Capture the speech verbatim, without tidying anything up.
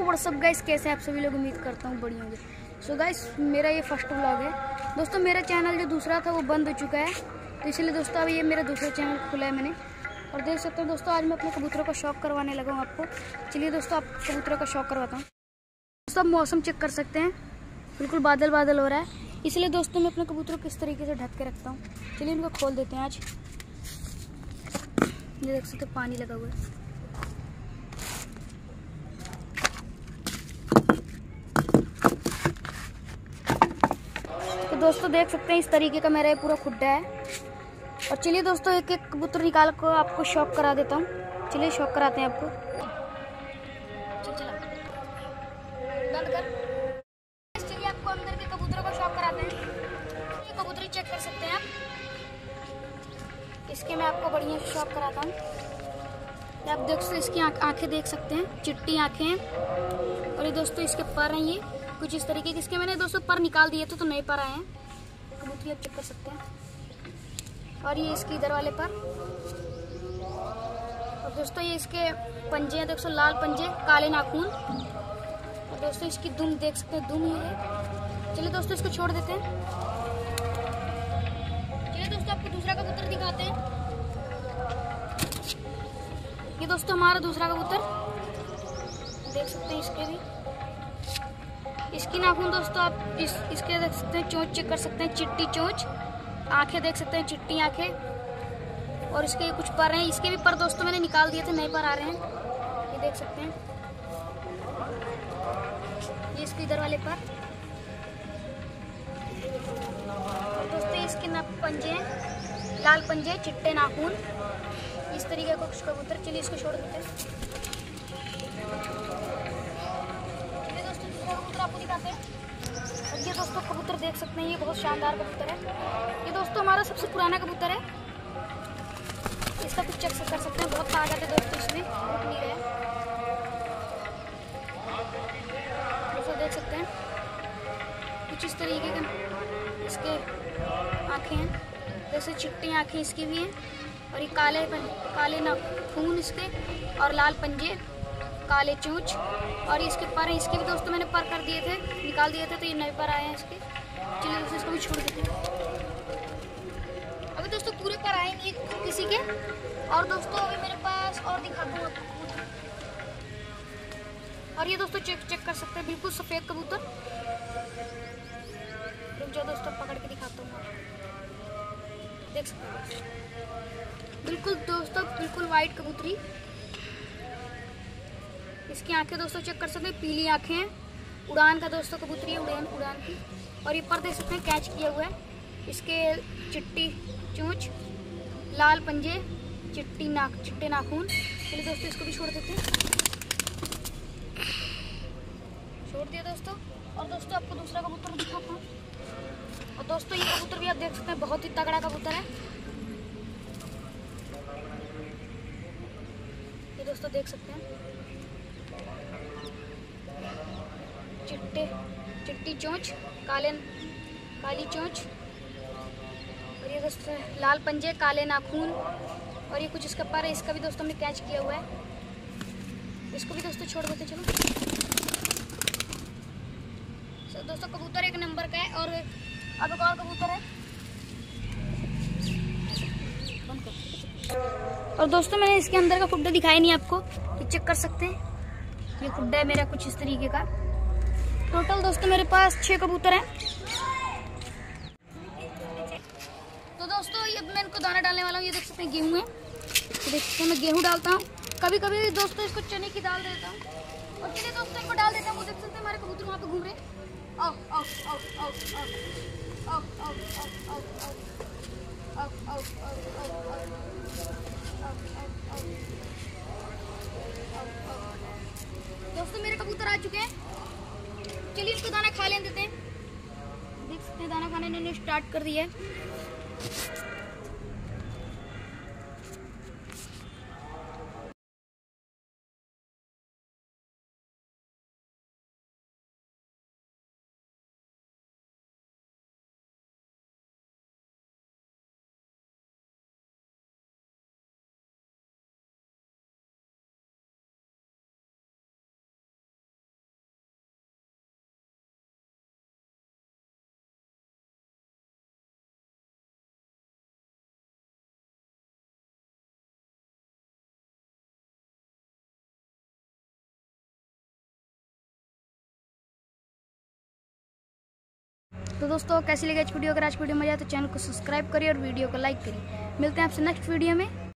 WhatsApp guys, कैसे आप सभी लोग, उम्मीद करता हूँ बढ़िया होंगे। सो गाइस, मेरा ये फर्स्ट व्लॉग है दोस्तों। मेरा चैनल जो दूसरा था वो बंद हो चुका है, तो इसलिए दोस्तों अब ये मेरा दूसरा चैनल खुला है मैंने। और देख सकते हो दोस्तों, आज मैं अपने कबूतरों का शौक करवाने लगा हूँ आपको। चलिए दोस्तों, आप कबूतरों का शौक करवाता हूँ। दोस्तों, आप मौसम चेक कर सकते हैं, बिल्कुल बादल बादल हो रहा है, इसलिए दोस्तों मैं अपने कबूतरों को किस तरीके से ढक के रखता हूँ। चलिए इनको खोल देते हैं। आज ये देख सकते हो पानी लगा हुआ है। तो दोस्तों देख सकते हैं इस तरीके का मेरा ये पूरा खुड्डा है। और चलिए दोस्तों, एक एक कबूतर निकाल कर आपको शौक करा देता हूँ। चलिए शौक कराते हैं आपको। चल चला बंद कर। चलिए आपको अंदर के कबूतरों का शौक कराते हैं। ये कबूतरी चेक कर सकते हैं आप। इसके मैं आपको बढ़िया से शौक कराता हूँ। आप देख सकते इसकी आंखें देख सकते हैं, चिट्टी आंखें हैं। और ये दोस्तों इसके पर हैं, ये कुछ इस तरीके के। इसके मैंने दोस्तों पर निकाल दिए थे तो नए पर आए हैं। कबूतरी आप चेक कर सकते हैं। और ये इसके इधर वाले पर। और दोस्तों ये इसके पंजे हैं, देखो लाल पंजे, काले नाखून। और दोस्तों इसकी दुम देख सकते हैं, दुम ये है। चलिए दोस्तों इसको छोड़ देते हैं। चलिए दोस्तों आपको दूसरा कबूतर दिखाते हैं। ये दोस्तों हमारा दूसरा कबूतर देख सकते हैं। इसके भी इसकी नाखून दोस्तों आप इस इसके देख सकते हैं, चोंच चेक कर सकते हैं, चिट्टी चोंच, आंखें देख सकते हैं, चिट्टी आंखें। और इसके कुछ पर हैं, इसके भी पर दोस्तों मैंने निकाल दिए थे, नए पर आ रहे हैं, ये देख सकते हैं। ये इसके इधर वाले पर। और दोस्तों इसके ना पंजे हैं, लाल पंजे, चिट्टे नाखून, इस तरीके का कुछ कबूतर। चलिए इसको छोड़ देते हैं। चलिए दोस्तों दूसरा कबूतर आपको दिखाते हैं। और ये दोस्तों कबूतर देख सकते हैं, ये बहुत शानदार कबूतर है। ये दोस्तों हमारा सबसे पुराना कबूतर है। इसका कुछ चेक कर सकते हैं, बहुत ताकत है दोस्तों इसमें, रुक नहीं रहा है। दोस्तों देख सकते हैं कुछ इस तरीके के इसके आँखें हैं, जैसे चिट्टी आँखें इसकी भी हैं। और ये काले काले नाखून इसके, और लाल पंजे, काले चोंच। और इसके पर हैं, इसके भी दोस्तों मैंने पर कर दिए थे, निकाल दिए थे, तो ये नए पर आए हैं इसके। चलिए दोस्तों इसको भी छोड़ देते हैं। अभी दोस्तों पूरे पर आए नहीं किसी के। और दोस्तों अभी मेरे पास और दिखाता हूँ आपको। और ये दोस्तों चेक चेक कर सकते हैं, बिल्कुल सफ़ेद कबूतर। रुक जाओ दोस्तों, पकड़ के दिखाता हूँ आपको, देख सकते हैं। बिल्कुल दोस्तों, बिल्कुल वाइट कबूतरी। इसकी आंखें दोस्तों चेक कर सकते हैं, पीली आंखें हैं। उड़ान का दोस्तों कबूतरी है, उड़ान उड़ान की। और ये पर देख सकते हैं, कैच किया हुआ है। इसके चिट्टी चोंच, लाल पंजे, चिट्टी नाक चिट्टे नाखून। चलिए दोस्तों इसको भी छोड़ देते हैं। छोड़ दिया दोस्तों। और दोस्तों आपको दूसरा कबूतर दिखाता हूँ। और दोस्तों ये कबूतर भी आप देख सकते हैं, बहुत ही तगड़ा कबूतर है। ये दोस्तों देख सकते हैं, चिट्टे चिट्टी चोंच, काले काली चोंच। और ये दोस्तों लाल पंजे, काले नाखून। और ये कुछ इसका पर है, इसका भी दोस्तों हमने कैच किया हुआ है। इसको भी दोस्तों छोड़ देते चलो। so, दोस्तों कबूतर एक नंबर का है। और अब एक और कबूतर है। और दोस्तों मैंने इसके अंदर का खुड्डा दिखाया नहीं आपको, ये चेक कर सकते हैं। ये खुड्डा है मेरा कुछ इस तरीके का। टोटल दोस्तों मेरे पास छह कबूतर हैं। तो दोस्तों ये मैं इनको दाना डालने वाला हूँ। ये देख सकते हैं गेहूँ है, तो देख सकते हैं मैं गेहूँ डालता हूँ। कभी कभी दोस्तों इसको चने की दाल देता हूँ। और चलिए दोस्तों इनको डाल देता हूँ। वो देख सकते हैं हमारे कबूतर वहाँ पे घूम रहे हैं। आओ आओ आओ आओ आओ आओ आओ आओ आओ दोस्तों मेरे कबूतर आ चुके हैं। चलिए इनको दाना खा लेने देते हैं। देख सकते हैं दाना खाने इन्होंने स्टार्ट कर दिया है। तो दोस्तों कैसी लगी आज वीडियो? अगर आज वीडियो में मजा आए तो चैनल को सब्सक्राइब करिए और वीडियो को लाइक करिए। मिलते हैं आपसे नेक्स्ट वीडियो में।